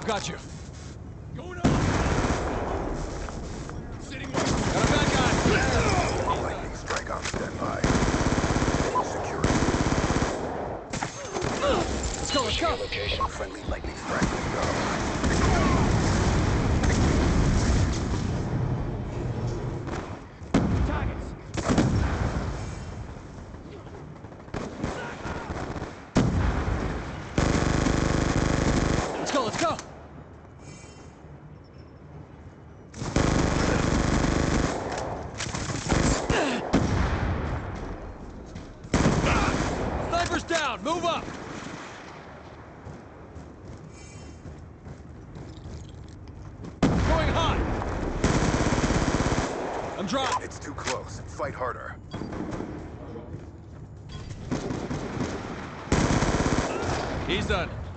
got you. Going up! Sitting one. Got a bad guy. Lightning strike on standby. Security. Let's go, let's go. Location. Friendly lightning strike. Go. Let's go, let's go. Sniper's down, move up. Going hot. I'm dropped. It's too close. Fight harder. He's done.